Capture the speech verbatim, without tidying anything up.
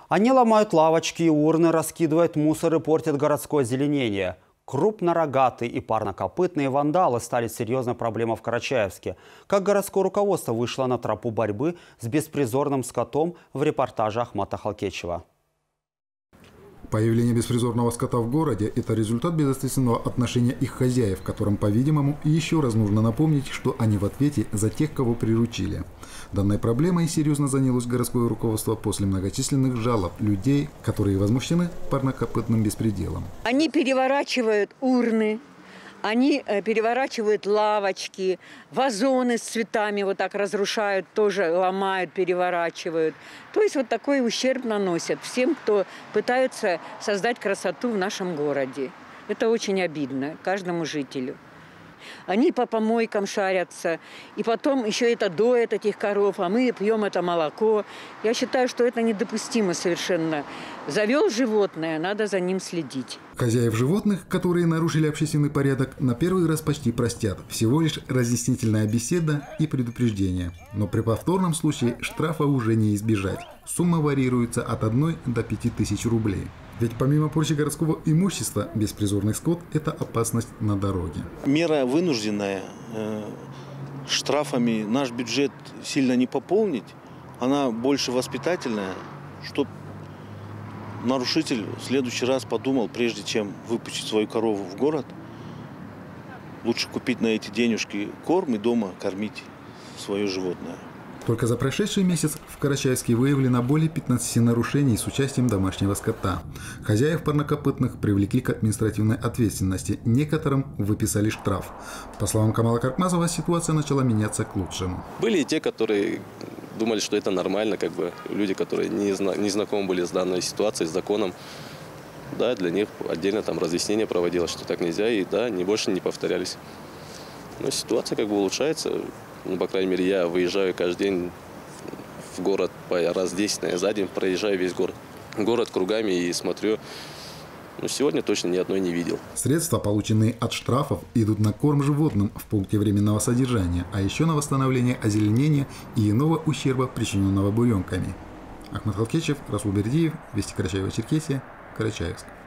Они ломают лавочки и урны, раскидывают мусор и портят городское озеленение. Крупнорогатые и парнокопытные вандалы стали серьезной проблемой в Карачаевске. Как городское руководство вышло на тропу борьбы с беспризорным скотом, в репортаже Ахмата Халкетчева. Появление беспризорного скота в городе – это результат безответственного отношения их хозяев, которым, по-видимому, еще раз нужно напомнить, что они в ответе за тех, кого приручили. Данной проблемой серьезно занялось городское руководство после многочисленных жалоб людей, которые возмущены парнокопытным беспределом. Они переворачивают урны, они переворачивают лавочки, вазоны с цветами вот так разрушают, тоже ломают, переворачивают. То есть вот такой ущерб наносят всем, кто пытается создать красоту в нашем городе. Это очень обидно каждому жителю. Они по помойкам шарятся, и потом еще это доят этих коров, а мы пьем это молоко. Я считаю, что это недопустимо совершенно. Завел животное, надо за ним следить. Хозяев животных, которые нарушили общественный порядок, на первый раз почти простят. Всего лишь разъяснительная беседа и предупреждение. Но при повторном случае штрафа уже не избежать. Сумма варьируется от одной до пяти тысяч рублей. Ведь помимо порчи городского имущества, беспризорный скот – это опасность на дороге. Мера вынужденная, штрафами наш бюджет сильно не пополнить, она больше воспитательная, чтобы нарушитель в следующий раз подумал, прежде чем выпустить свою корову в город, лучше купить на эти денежки корм и дома кормить свое животное. Только за прошедший месяц в Карачаевске выявлено более пятнадцати нарушений с участием домашнего скота. Хозяев парнокопытных привлекли к административной ответственности, некоторым выписали штраф. По словам Камала Каркмазова, ситуация начала меняться к лучшему. Были и те, которые думали, что это нормально, как бы люди, которые не, зна не знакомы были с данной ситуацией, с законом. Да, для них отдельно там разъяснение проводилось, что так нельзя, и да, не больше не повторялись. Но ситуация как бы улучшается. Ну, по крайней мере, я выезжаю каждый день в город по раз десять за день, проезжаю весь город, город кругами и смотрю. Ну, сегодня точно ни одной не видел. Средства, полученные от штрафов, идут на корм животным в пункте временного содержания, а еще на восстановление озеленения и иного ущерба, причиненного буренками. Ахмат Халкетчев, Расул Бердиев, Вести Карачаева-Черкесия, Карачаевск.